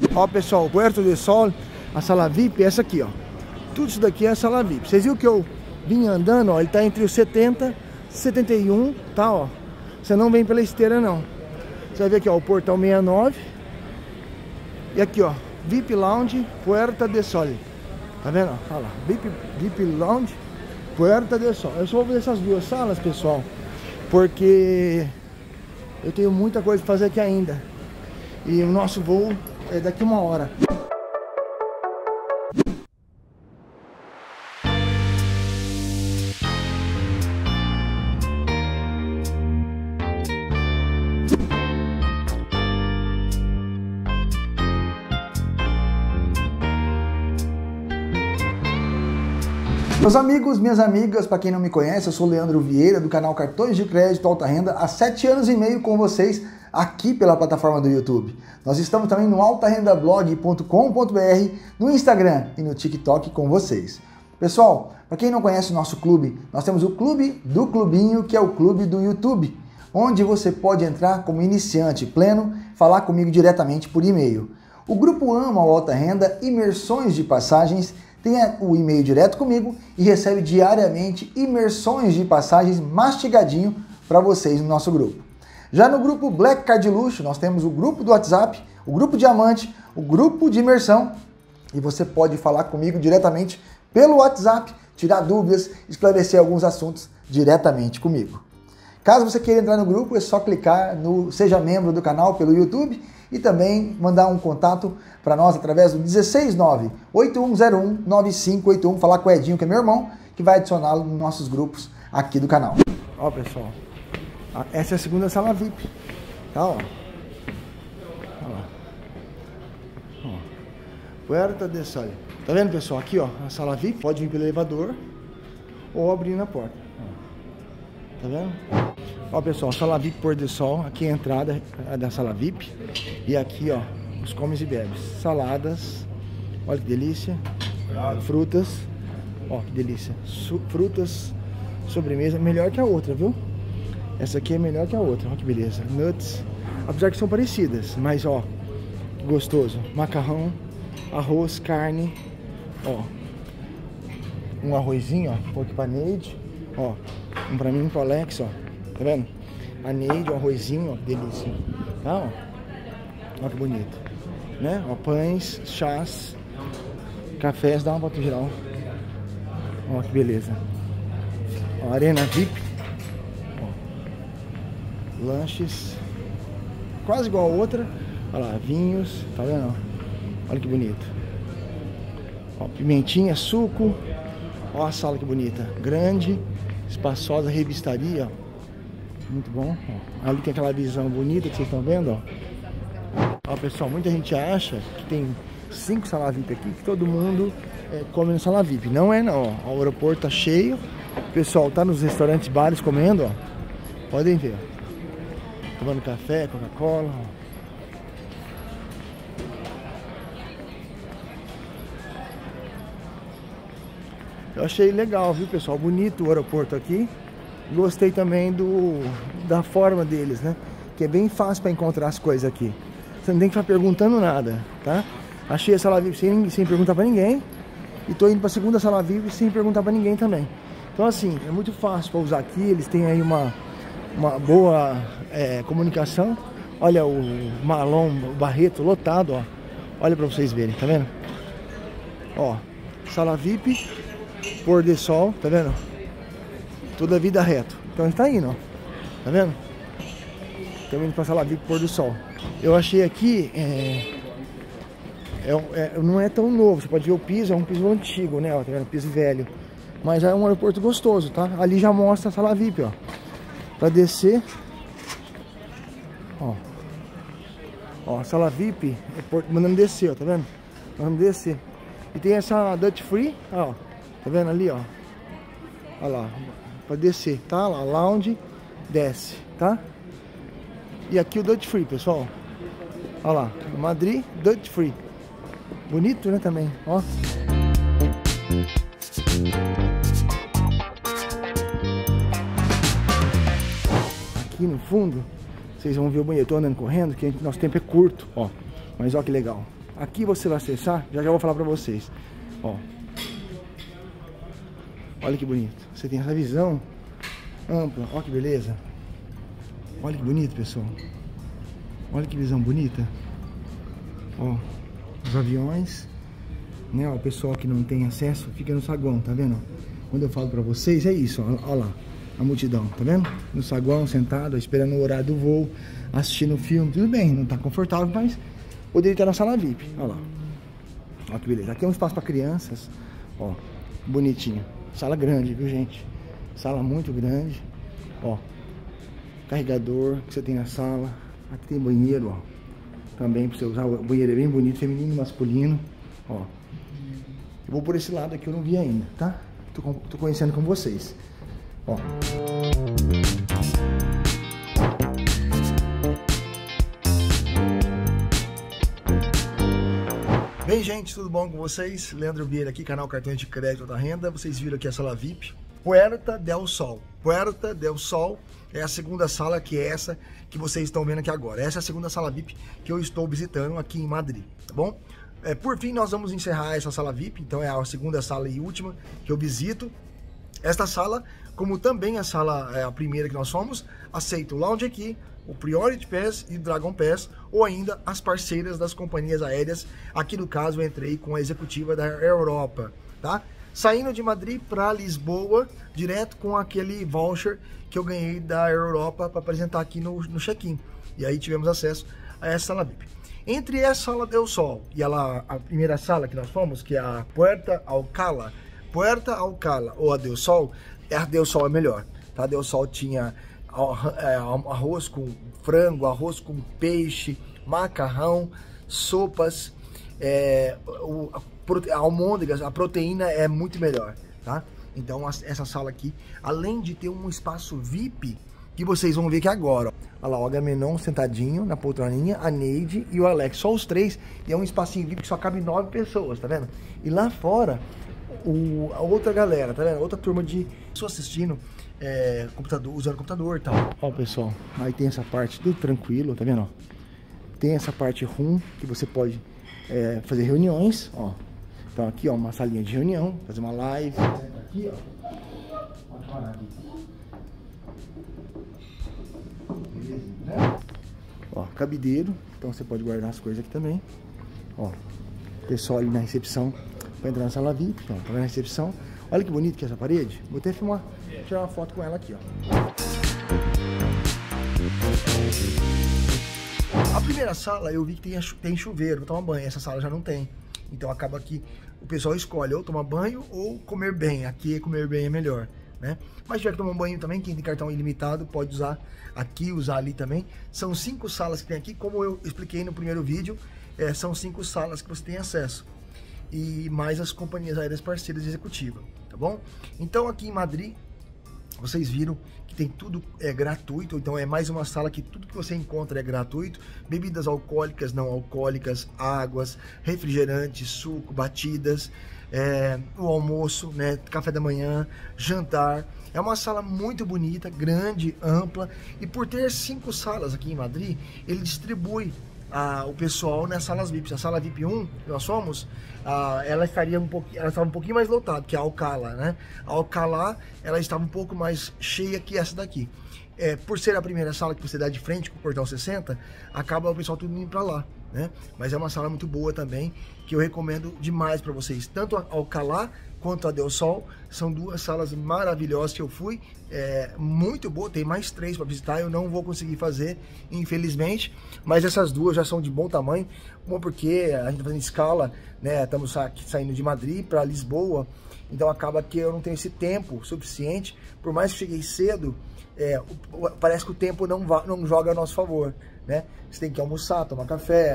Ó, pessoal, Puerto del Sol, a sala VIP é essa aqui, ó. Tudo isso daqui é a sala VIP. Vocês viram que eu vim andando, ó, ele tá entre os 70 e 71, tá, ó. Você não vem pela esteira, não. Você vai ver aqui, ó, o portão 69. E aqui, ó, VIP Lounge, Puerto del Sol. Tá vendo? Olha lá, VIP Lounge, Puerto del Sol. Eu só vou ver essas duas salas, pessoal, porque eu tenho muita coisa pra fazer aqui ainda. E o nosso voo é daqui 1 hora. Meus amigos, minhas amigas, para quem não me conhece, eu sou o Leandro Vieira, do canal Cartões de Crédito Alta Renda, há 7 anos e meio com vocês aqui pela plataforma do YouTube. Nós estamos também no altarendablog.com.br, no Instagram e no TikTok com vocês. Pessoal, para quem não conhece o nosso clube, nós temos o Clube do Clubinho, que é o clube do YouTube, onde você pode entrar como iniciante pleno, falar comigo diretamente por e-mail. O grupo ama o Alta Renda, imersões de passagens, tem o e-mail direto comigo e recebe diariamente imersões de passagens mastigadinho para vocês no nosso grupo. Já no grupo Black Card Luxo, nós temos o grupo do WhatsApp, o grupo Diamante, o grupo de imersão, e você pode falar comigo diretamente pelo WhatsApp, tirar dúvidas, esclarecer alguns assuntos diretamente comigo. Caso você queira entrar no grupo, é só clicar no Seja Membro do canal pelo YouTube e também mandar um contato para nós através do 169-8101-9581, falar com o Edinho, que é meu irmão, que vai adicioná-lo nos nossos grupos aqui do canal. Ó, pessoal, essa é a segunda sala VIP, tá, ó. Ó. Puerto del Sol. Tá vendo, pessoal? Aqui, ó, a sala VIP, pode vir pelo elevador ou abrir na porta. Ó. Tá vendo? Ó, pessoal, sala VIP Pôr do Sol, aqui é a entrada da sala VIP. E aqui, ó, os comes e bebes. Saladas, olha que delícia. Frutas, ó, que delícia. Frutas, sobremesa, melhor que a outra, viu? Essa aqui é melhor que a outra, ó que beleza. Nuts, apesar que são parecidas, mas ó, gostoso. Macarrão, arroz, carne, ó. Um arrozinho, ó, pouco pra Neide, ó. Um pra mim e pro Alex, ó. Tá vendo? A Neide, um arrozinho, ó, delícia. Tá, ó. Olha que bonito. Né? Ó, pães, chás, cafés, dá uma volta geral. Ó, que beleza. Ó, arena VIP. Ó. Lanches. Quase igual a outra. Olha lá, vinhos. Tá vendo? Olha que bonito. Ó, pimentinha, suco. Ó a sala que bonita. Grande, espaçosa, revistaria, ó. Muito bom, ó. Ali tem aquela visão bonita que vocês estão vendo, ó. Ó, pessoal, muita gente acha que tem 5 salas VIP aqui, que todo mundo come na sala VIP. Não é, não, ó. O aeroporto tá cheio, o pessoal tá nos restaurantes, bares comendo, ó. Podem ver, ó. Tomando café, Coca-Cola, ó. Eu achei legal, viu, pessoal? Bonito o aeroporto aqui. Gostei também da forma deles, né? Que é bem fácil para encontrar as coisas aqui. Você não tem que ficar perguntando nada, tá? Achei a sala VIP sem perguntar para ninguém. E tô indo para a segunda sala VIP sem perguntar para ninguém também. Então, assim, é muito fácil para usar aqui. Eles têm aí uma boa comunicação. Olha o Marlon, o Barreto lotado, ó. Olha para vocês verem, tá vendo? Ó, sala VIP, Pôr do Sol, tá vendo? Toda a vida reto. Então a gente tá indo, ó. Tá vendo? Estamos indo pra sala VIP Pôr do Sol. Eu achei aqui não é tão novo. Você pode ver o piso, é um piso antigo, né? Ó, tá vendo? Piso velho. Mas é um aeroporto gostoso, tá? Ali já mostra a sala VIP, ó. Pra descer. Ó. Ó, sala VIP, mandando descer, ó, tá vendo? Mandando descer. E tem essa Duty Free, ó. Tá vendo ali, ó? Olha lá. Pra descer, tá? Lá, lounge, desce, tá? E aqui o Duty Free, pessoal. Olha lá, Madrid, Duty Free. Bonito, né, também, ó. Aqui no fundo, vocês vão ver o banheiro. Eu tô andando correndo, que nosso tempo é curto, ó. Mas ó que legal. aqui você vai acessar, já vou falar pra vocês. Ó, olha que bonito. Você tem essa visão ampla, ó que beleza. Olha que bonito, pessoal. Olha que visão bonita. Ó, os aviões, né? Ó, o pessoal que não tem acesso fica no saguão, tá vendo? Quando eu falo pra vocês, é isso, ó, ó lá, a multidão, tá vendo? No saguão, sentado, esperando o horário do voo, assistindo o filme, tudo bem, não tá confortável, mas poderia estar na sala VIP, ó lá. Ó que beleza, aqui é um espaço pra crianças, ó, bonitinho. Sala grande, viu, gente? Sala muito grande, ó. Carregador que você tem na sala. Aqui tem banheiro, ó. Também pra você usar. O banheiro é bem bonito, feminino e masculino. Ó. Eu vou por esse lado aqui, eu não vi ainda, tá? Tô conhecendo com vocês. Ó. Bem, gente, tudo bom com vocês? Leandro Vieira aqui, canal Cartões de Crédito da Renda. Vocês viram aqui a sala VIP. Puerta del Sol. Puerta del Sol é a segunda sala, que é essa que vocês estão vendo aqui agora. Essa é a segunda sala VIP que eu estou visitando aqui em Madrid, tá bom? Por fim, nós vamos encerrar essa sala VIP, então é a segunda sala e última que eu visito. Esta sala, como também a sala, a primeira que nós fomos, aceita o Lounge aqui, o Priority Pass e Dragon Pass, ou ainda as parceiras das companhias aéreas. Aqui no caso eu entrei com a executiva da Europa, tá? Saindo de Madrid para Lisboa, direto com aquele voucher que eu ganhei da Europa para apresentar aqui no check-in. E aí tivemos acesso a essa sala VIP. Entre essa sala del Sol e a primeira sala que nós fomos, que é a Puerta Alcalá ou a del Sol, a del Sol é melhor, tá? A del Sol tinha arroz com frango, arroz com peixe, macarrão, sopas, almôndegas, a proteína é muito melhor, tá? Então essa sala aqui, além de ter um espaço VIP, que vocês vão ver aqui agora, ó. Olha lá, o Agamenon sentadinho na poltroninha, a Neide e o Alex, só os três, e é um espacinho VIP que só cabe 9 pessoas, tá vendo? E lá fora, a outra galera, tá vendo? Outra turma de pessoas assistindo, computador, usando computador e tal. Ó, pessoal, aí tem essa parte tudo tranquilo, tá vendo? Ó? Tem essa parte room, que você pode fazer reuniões, ó. Então aqui, ó, uma salinha de reunião, fazer uma live. Aqui, ó. Olha que maravilha. Beleza, né? Ó, cabideiro, então você pode guardar as coisas aqui também. Ó, pessoal ali na recepção para entrar na sala VIP, ó, tá vendo a recepção? Olha que bonito que é essa parede. Vou até filmar, tirar uma foto com ela aqui, ó. A primeira sala eu vi que tem chuveiro, vou tomar banho. Essa sala já não tem. Então acaba que o pessoal escolhe ou tomar banho ou comer bem. Aqui comer bem é melhor, né? Mas se tiver que tomar um banho também, quem tem cartão ilimitado pode usar aqui, usar ali também. São 5 salas que tem aqui, como eu expliquei no primeiro vídeo, são 5 salas que você tem acesso. E mais as companhias aéreas parceiras executivas, tá bom? Então aqui em Madrid, vocês viram que tem tudo gratuito, então é mais uma sala que tudo que você encontra é gratuito. Bebidas alcoólicas, não alcoólicas, águas, refrigerantes, suco, batidas, o almoço, né, café da manhã, jantar. É uma sala muito bonita, grande, ampla, e por ter 5 salas aqui em Madrid, ele distribui o pessoal nas salas VIP. A sala VIP 1, que nós fomos, ela estava um pouquinho mais lotada, que é a Alcalá, né? A Alcalá, ela estava um pouco mais cheia que essa daqui. Por ser a primeira sala que você dá de frente com o portão 60, acaba o pessoal tudo indo para lá, né? Mas é uma sala muito boa também, que eu recomendo demais para vocês. Tanto a Alcalá quanto a del Sol são 2 salas maravilhosas que eu fui, muito boa. Tem mais 3 para visitar, eu não vou conseguir fazer, infelizmente, mas essas 2 já são de bom tamanho. Bom, porque a gente tá fazendo escala, né? Estamos aqui saindo de Madrid para Lisboa, então acaba que eu não tenho esse tempo suficiente. Por mais que cheguei cedo, parece que o tempo não joga a nosso favor, né? Você tem que almoçar, tomar café,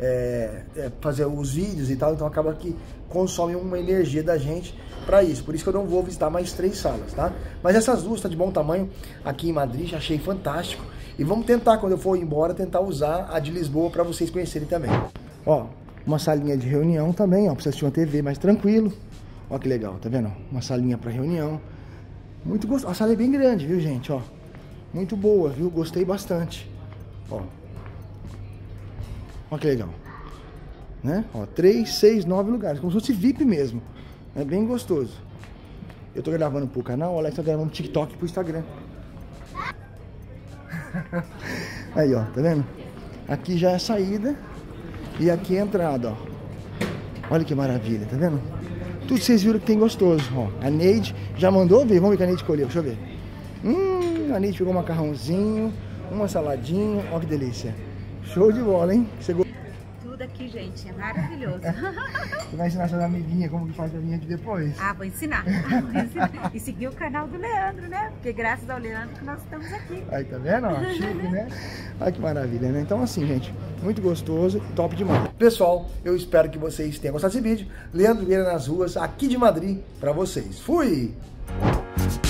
fazer os vídeos e tal, então acaba que consome uma energia da gente para isso. Por isso que eu não vou visitar mais 3 salas, tá? Mas essas 2 estão de bom tamanho aqui em Madrid, já achei fantástico. E vamos tentar, quando eu for embora, tentar usar a de Lisboa para vocês conhecerem também. Ó, uma salinha de reunião também, ó, pra você assistir uma TV mais tranquilo. Ó que legal, tá vendo? Uma salinha para reunião. Muito gostoso. A sala é bem grande, viu, gente? Ó, muito boa, viu? Gostei bastante. Ó, ó que legal. né? Ó, 3, 6, 9 lugares, como se fosse VIP mesmo. É bem gostoso. Eu tô gravando pro canal, o Alex tá gravando TikTok pro Instagram. Aí, ó, tá vendo? Aqui já é a saída e aqui é a entrada, ó. Olha que maravilha, tá vendo? Tudo vocês viram que tem gostoso, ó. A Neide já mandou ver, vamos ver o que a Neide colheu, deixa eu ver. A Neide pegou um macarrãozinho, uma saladinha, ó que delícia. Show de bola, hein? Você Tudo aqui, gente, é maravilhoso. Você vai ensinar suas amiguinhas como que faz a minha aqui depois? Ah, vou ensinar. E seguir o canal do Leandro, né? Porque graças ao Leandro que nós estamos aqui. Aí, tá vendo? Ó, chique, né? Olha que maravilha, né? Então assim, gente, muito gostoso, top demais. Pessoal, eu espero que vocês tenham gostado desse vídeo. Leandro Vieira nas ruas, aqui de Madrid, pra vocês. Fui!